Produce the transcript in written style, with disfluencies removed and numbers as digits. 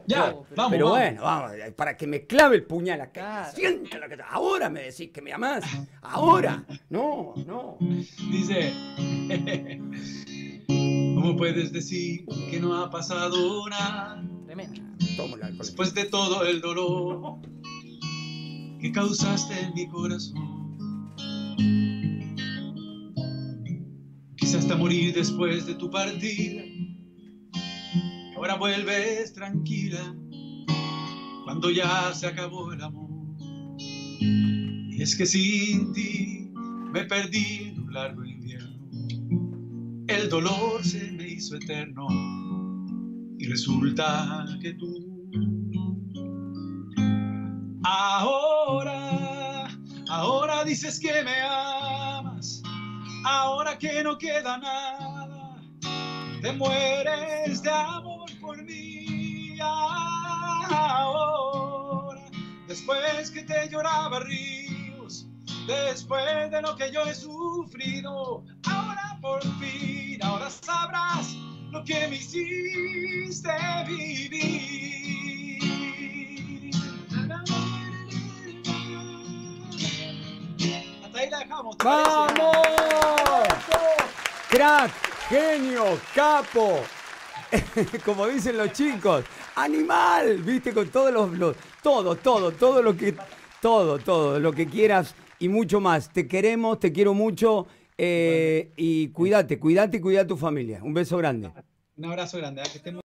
Ya, Pero vamos, Pero vamos. bueno, vamos, para que me clave el puñal acá. Claro. Siéntalo que ahora me decís que me amás. Ahora. No, no. Dice, ¿cómo puedes decir que no ha pasado nada Tremendo. Tomo el alcohol. después de todo el dolor que causaste en mi corazón? Quise hasta morir después de tu partida. Ahora vuelves tranquila cuando ya se acabó el amor. Y es que sin ti me perdí en un largo invierno. El dolor se me hizo eterno y resulta que tú ahora dices que me amas, ahora que no queda nada, te mueres de amor por mí. Ahora, después que te lloraba ríos, después de lo que yo he sufrido, ahora por fin, ahora sabrás lo que me hiciste vivir. Hasta ahí la dejamos, ¿te parece? ¡Vamos! Crack, genio, capo. Como dicen los chicos, animal, viste, con todos todo lo que quieras y mucho más. Te queremos, te quiero mucho y cuídate y cuida a tu familia. Un beso grande. Un abrazo grande, que estén muy